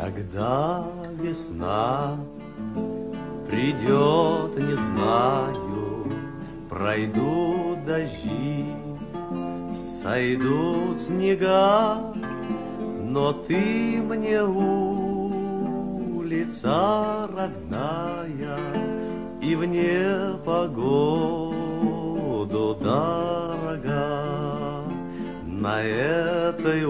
Когда весна придет, не знаю, пройдут дожди, сойдут снега, но ты мне улица родная, и в непогоду дорога. На этой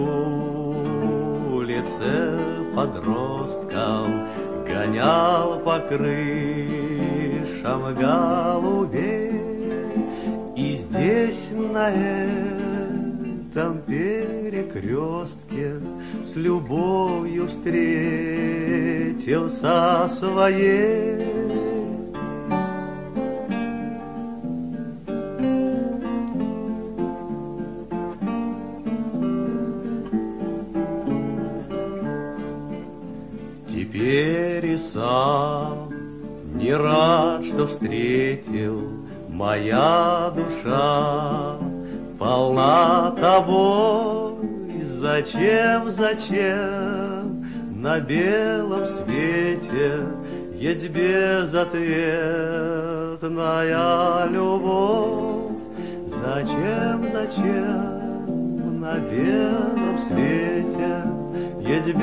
улице подросткам гонял по крышам голубей. И здесь, на этом перекрестке, с любовью встретился своей. Теперь и сам не рад, что встретил, моя душа полна тобой. Зачем на белом свете есть безответная любовь? Зачем на белом свете есть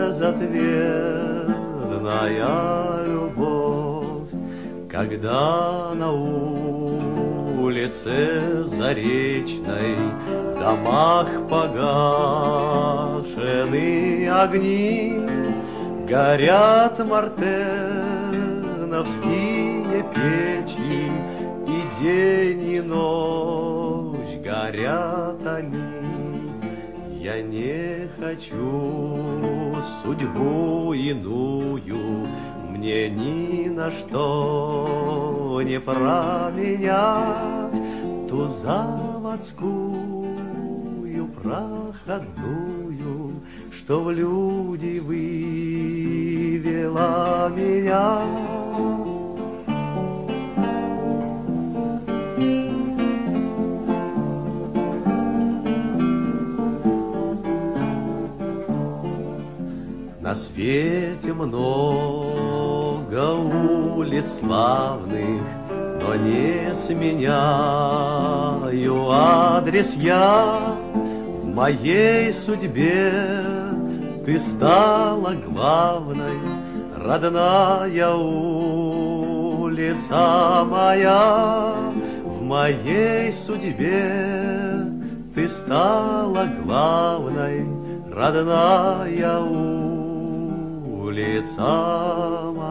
безответная любовь? Когда на улице Заречной в домах погашены огни, горят мартеновские печи, и день и ночь горят они. Я не хочу судьбу иную, мне ни на что не променять ту заводскую проходную, что в люди вывела меня. На свете много улиц славных, но не сменяю адрес я. В моей судьбе ты стала главной, родная улица моя. В моей судьбе ты стала главной, родная улица моя.